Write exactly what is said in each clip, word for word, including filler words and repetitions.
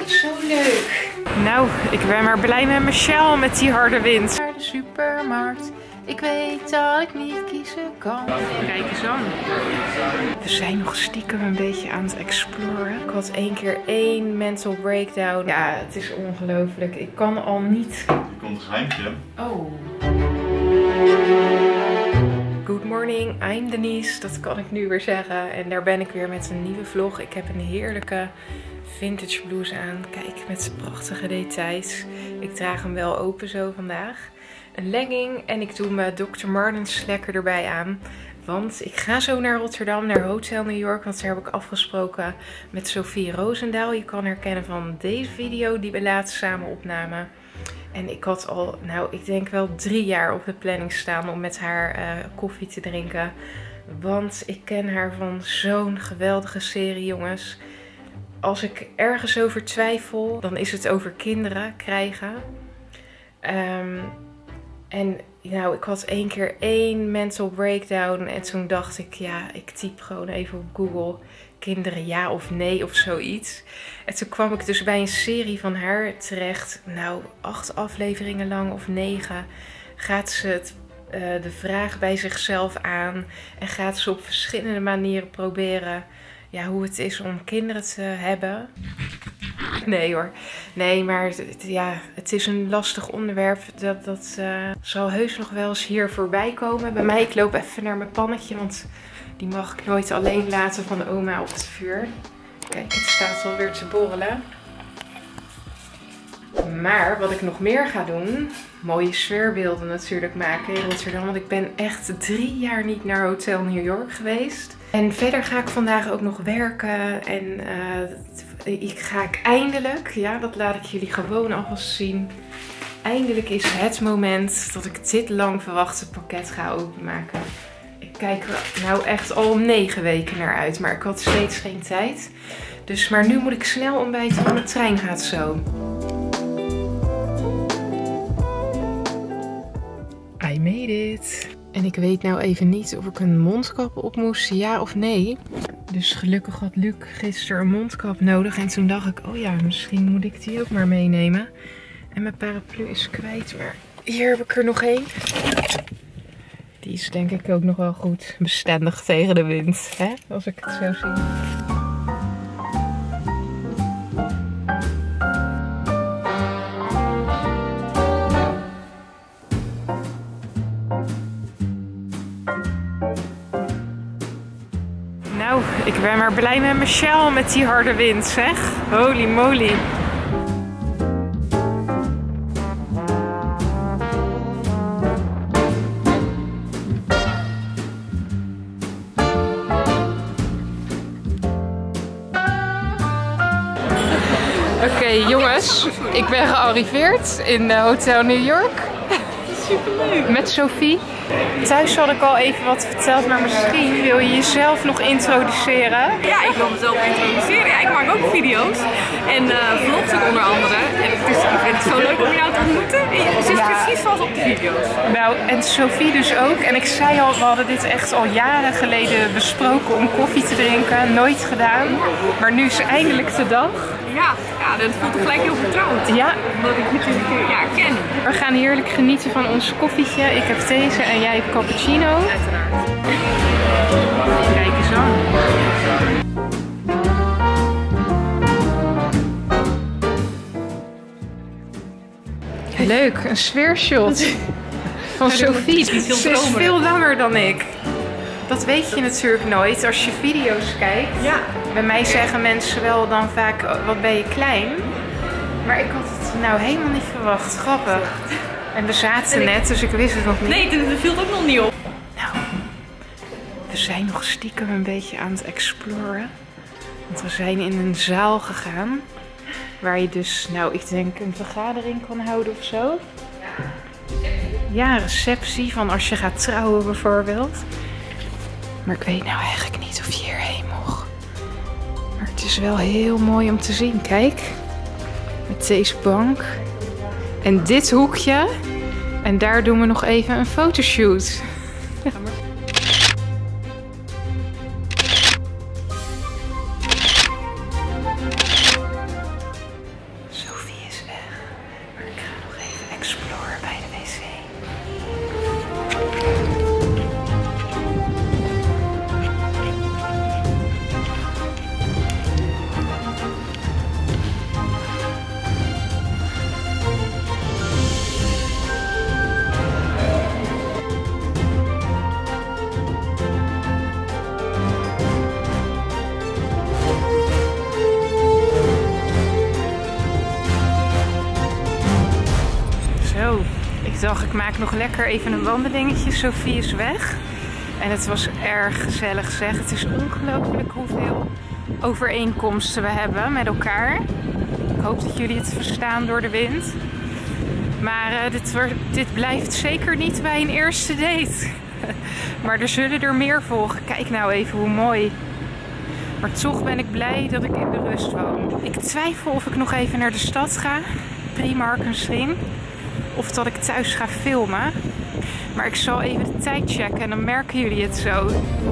Zo leuk. Nou, ik ben maar blij met Michelle met die harde wind. Naar de supermarkt. Ik weet dat ik niet kiezen kan. Kijk eens aan. We zijn nog stiekem een beetje aan het exploren. Ik had één keer één mental breakdown. Ja, het is ongelooflijk. Ik kan al niet. Er komt een geheimtje. Oh. Good morning, I'm Denise. Dat kan ik nu weer zeggen. En daar ben ik weer met een nieuwe vlog. Ik heb een heerlijke vintage blouse aan. Kijk, met prachtige details. Ik draag hem wel open zo vandaag. Een legging en ik doe mijn dokter Martens lekker erbij aan. Want ik ga zo naar Rotterdam, naar Hotel New York. Want daar heb ik afgesproken met Sophie Roosendaal. Je kan herkennen van deze video die we laatst samen opnamen. En ik had al, nou ik denk wel drie jaar op de planning staan om met haar uh, koffie te drinken. Want ik ken haar van zo'n geweldige serie, jongens. Als ik ergens over twijfel, dan is het over kinderen krijgen. Um, en nou, ik had één keer één mental breakdown. En toen dacht ik, ja, ik typ gewoon even op Google kinderen ja of nee of zoiets. En toen kwam ik dus bij een serie van haar terecht. Nou, acht afleveringen lang of negen gaat ze het, uh, de vraag bij zichzelf aan. En gaat ze op verschillende manieren proberen ja, hoe het is om kinderen te hebben. Nee hoor. Nee, maar het, ja, het is een lastig onderwerp. Dat, dat uh, zal heus nog wel eens hier voorbij komen. Bij mij, ik loop even naar mijn pannetje. Want die mag ik nooit alleen laten van oma op het vuur. Kijk, het staat alweer te borrelen. Maar wat ik nog meer ga doen, mooie sfeerbeelden natuurlijk maken in Rotterdam. Want ik ben echt drie jaar niet naar Hotel New York geweest. En verder ga ik vandaag ook nog werken. En uh, ik ga ik eindelijk, ja dat laat ik jullie gewoon alvast zien. Eindelijk is het moment dat ik dit lang verwachte pakket ga openmaken. Ik kijk er nou echt al negen weken naar uit, maar ik had steeds geen tijd. Dus, maar nu moet ik snel ontbijten, want de trein gaat zo. I made it. En ik weet nou even niet of ik een mondkap op moest, ja of nee. Dus gelukkig had Luc gisteren een mondkap nodig. En toen dacht ik, oh ja, misschien moet ik die ook maar meenemen. En mijn paraplu is kwijt, maar hier heb ik er nog één. Die is denk ik ook nog wel goed bestendig tegen de wind, hè? Als ik het zo zie. Nou, ik ben maar blij met Michelle met die harde wind, zeg. Holy moly. Oké, okay, jongens, ik ben gearriveerd in Hotel New York. Superleuk. Met Sophie. Thuis had ik al even wat verteld, maar misschien wil je jezelf nog introduceren. Ja, ik wil mezelf introduceren. Ja, ik maak ook video's en uh, vlogs ook onder andere. En het is, ik vind het zo leuk om jou te ontmoeten. En je zit ja. precies zoals op de video's. Nou, en Sophie dus ook. En ik zei al, we hadden dit echt al jaren geleden besproken om koffie te drinken. Nooit gedaan. Maar nu is eindelijk de dag. Ja, ja, dat voelt gelijk heel vertrouwd. Ja. Omdat ik natuurlijk ja, ken. We gaan heerlijk genieten van ons koffietje. Ik heb deze en jij hebt cappuccino. Uiteraard. Kijk eens aan. Leuk, een sfeershot van Sophie. Ze is veel langer dan ik. Dat weet je natuurlijk nooit als je video's kijkt. Ja. Bij mij zeggen mensen wel dan vaak, wat ben je klein. Maar ik had het nou helemaal niet verwacht. Grappig. En we zaten ik... net, dus ik wist het nog niet. Nee, dat viel ook nog niet op. Nou, we zijn nog stiekem een beetje aan het exploren. Want we zijn in een zaal gegaan. Waar je dus, nou ik denk een vergadering kan houden of zo. Ja, receptie van als je gaat trouwen bijvoorbeeld. Maar ik weet nou eigenlijk niet of je hierheen mocht. Maar het is wel heel mooi om te zien. Kijk, met deze bank. En dit hoekje. En daar doen we nog even een fotoshoot. dacht, ik maak nog lekker even een wandelingetje. Sophie is weg. En het was erg gezellig zeg. Het is ongelooflijk hoeveel overeenkomsten we hebben met elkaar. Ik hoop dat jullie het verstaan door de wind. Maar uh, dit, dit blijft zeker niet bij een eerste date. Maar er zullen er meer volgen. Kijk nou even hoe mooi. Maar toch ben ik blij dat ik in de rust woon. Ik twijfel of ik nog even naar de stad ga. Primark misschien. Of dat ik thuis ga filmen. Maar ik zal even de tijd checken en dan merken jullie het zo.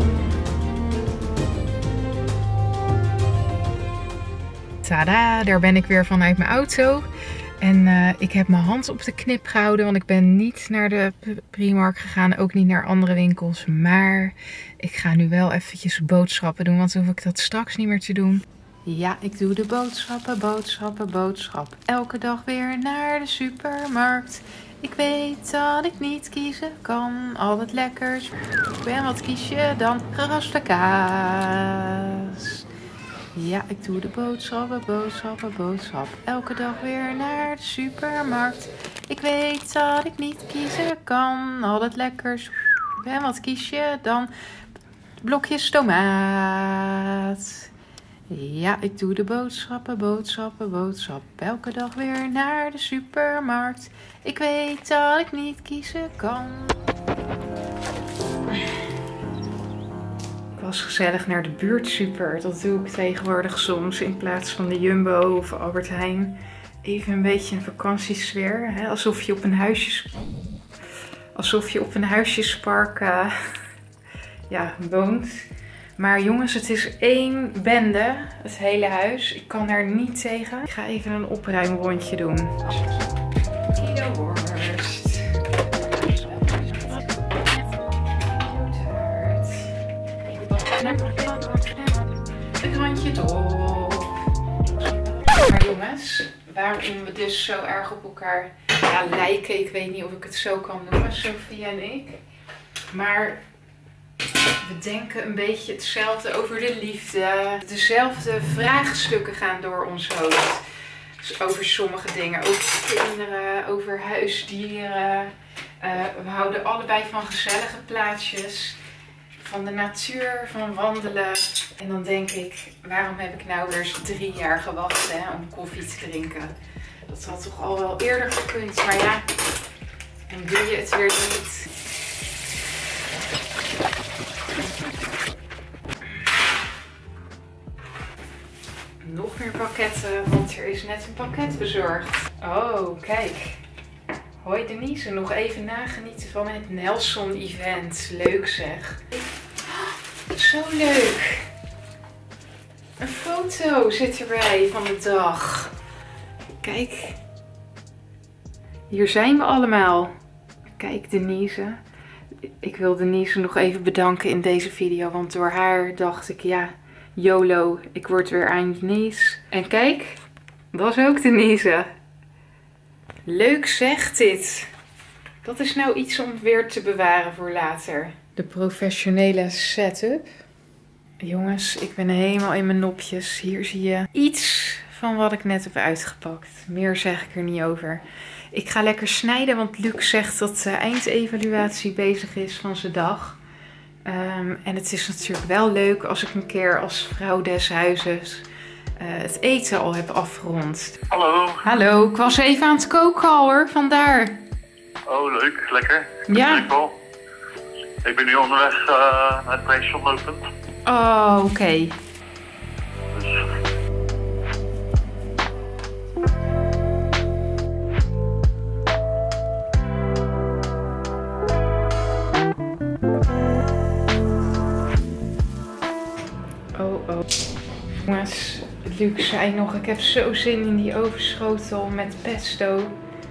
Tada, daar ben ik weer vanuit mijn auto. En uh, ik heb mijn hand op de knip gehouden, want ik ben niet naar de Primark gegaan, ook niet naar andere winkels. Maar ik ga nu wel eventjes boodschappen doen, want dan hoef ik dat straks niet meer te doen. Ja, ik doe de boodschappen, boodschappen, boodschap. Elke dag weer naar de supermarkt. Ik weet dat ik niet kiezen kan, al het lekkers. En wat kies je dan? Geraspte kaas. Ja, ik doe de boodschappen, boodschappen, boodschap. Elke dag weer naar de supermarkt. Ik weet dat ik niet kiezen kan, al het lekkers. En wat kies je dan? Blokjes tomaat. Ja, ik doe de boodschappen, boodschappen, boodschap. Elke dag weer naar de supermarkt. Ik weet dat ik niet kiezen kan. Ik was gezellig naar de buurtsuper. Dat doe ik tegenwoordig soms in plaats van de Jumbo of Albert Heijn. Even een beetje een vakantiesfeer. Hè? Alsof je op een huisjes... Alsof je op een huisjespark uh, ja, woont. Maar jongens, het is één bende, het hele huis. Ik kan daar niet tegen. Ik ga even een opruimrondje doen. Kilo worst. Het randje erop. Maar jongens, waarom we dus zo erg op elkaar ja, lijken. Ik weet niet of ik het zo kan noemen, Sophie en ik. Maar... we denken een beetje hetzelfde over de liefde. Dezelfde vraagstukken gaan door ons hoofd. Dus over sommige dingen. Over kinderen, over huisdieren. Uh, we houden allebei van gezellige plaatsjes. Van de natuur, van wandelen. En dan denk ik, waarom heb ik nou weer eens drie jaar gewacht hè, om koffie te drinken? Dat had toch al wel eerder gekund. Maar ja, dan doe je het weer niet. Nog meer pakketten, want er is net een pakket bezorgd. Oh, kijk. Hoi Denise, nog even nagenieten van het Nelson event. Leuk zeg. Oh, zo leuk. Een foto zit erbij van de dag. Kijk. Hier zijn we allemaal. Kijk Denise. Ik wil Denise nog even bedanken in deze video, want door haar dacht ik ja... YOLO, ik word weer aan Denise. En kijk, dat is ook Denise. Leuk zegt dit. Dat is nou iets om weer te bewaren voor later. De professionele setup. Jongens, ik ben helemaal in mijn nopjes. Hier zie je iets van wat ik net heb uitgepakt. Meer zeg ik er niet over. Ik ga lekker snijden, want Luc zegt dat de eindevaluatie bezig is van zijn dag. Um, en het is natuurlijk wel leuk als ik een keer als vrouw des huizes uh, het eten al heb afgerond. Hallo. Hallo, ik was even aan het koken al hoor, vandaar. Oh leuk, lekker. Ja. Ik, wel. Ik ben nu onderweg uh, naar het station lopend. Oh, oké. Okay. Dus... Jongens, Luc zei nog, ik heb zo zin in die overschotel met pesto.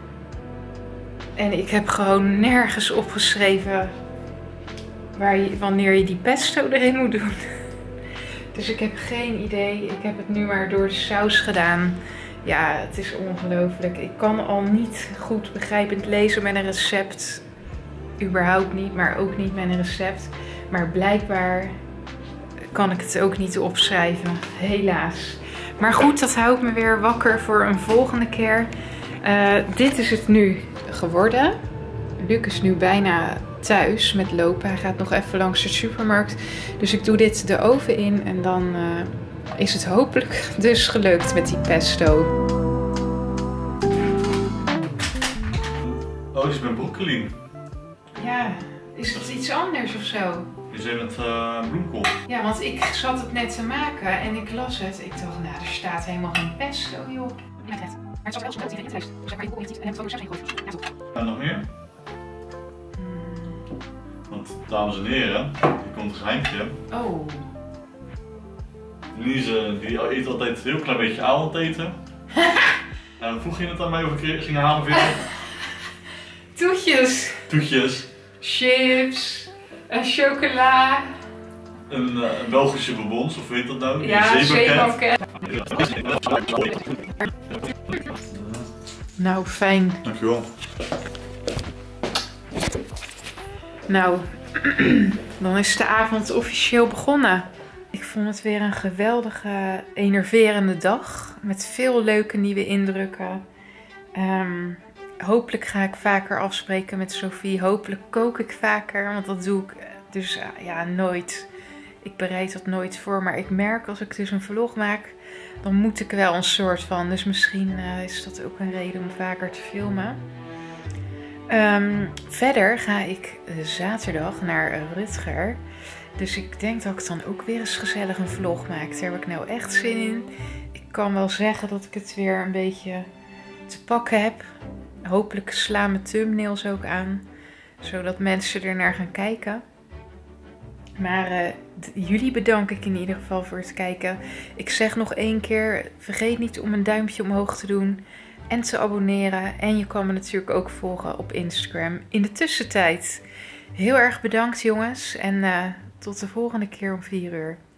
En ik heb gewoon nergens opgeschreven waar je, wanneer je die pesto erin moet doen. Dus ik heb geen idee. Ik heb het nu maar door de saus gedaan. Ja, het is ongelooflijk. Ik kan al niet goed begrijpend lezen met een recept. Überhaupt niet, maar ook niet met een recept. Maar blijkbaar... kan ik het ook niet opschrijven, helaas. Maar goed, dat houdt me weer wakker voor een volgende keer. Uh, dit is het nu geworden. Luc is nu bijna thuis met lopen. Hij gaat nog even langs de supermarkt. Dus ik doe dit de oven in en dan uh, is het hopelijk dus gelukt met die pesto. Oh, die is met broccoli. Ja, is dat iets anders of zo? Die zijn met uh, bloemkool. Ja, want ik zat het net te maken en ik las het. Ik dacht, nou, er staat helemaal geen pesto, joh. Maar het zat wel zo dat hij in het huis. Dus daar kan je ook niet en het ook zelfs geen gooien. En nog meer? Want, dames en heren, hier komt een geheimtje. Oh. Denise, die eet altijd een heel klein beetje avondeten. En vroeg je het aan mij of ik ging halen voor jou? Toetjes. Toetjes. Chips. En chocola. Een, uh, een Belgische bonbons, of weet dat nou? Ja, zeebanket. Nou, fijn. Dankjewel. Nou, dan is de avond officieel begonnen. Ik vond het weer een geweldige, enerverende dag. Met veel leuke nieuwe indrukken. Um, hopelijk ga ik vaker afspreken met Sophie. Hopelijk kook ik vaker, want dat doe ik dus uh, ja, nooit. Ik bereid dat nooit voor, maar ik merk als ik dus een vlog maak, dan moet ik wel een soort van. Dus misschien uh, is dat ook een reden om vaker te filmen. Um, verder ga ik zaterdag naar Rutger. Dus ik denk dat ik dan ook weer eens gezellig een vlog maak. Daar heb ik nou echt zin in. Ik kan wel zeggen dat ik het weer een beetje te pakken heb. Hopelijk slaan mijn thumbnails ook aan. Zodat mensen er naar gaan kijken. Maar uh, jullie bedank ik in ieder geval voor het kijken. Ik zeg nog één keer, vergeet niet om een duimpje omhoog te doen. En te abonneren. En je kan me natuurlijk ook volgen op Instagram in de tussentijd. Heel erg bedankt jongens. En uh, tot de volgende keer om vier uur.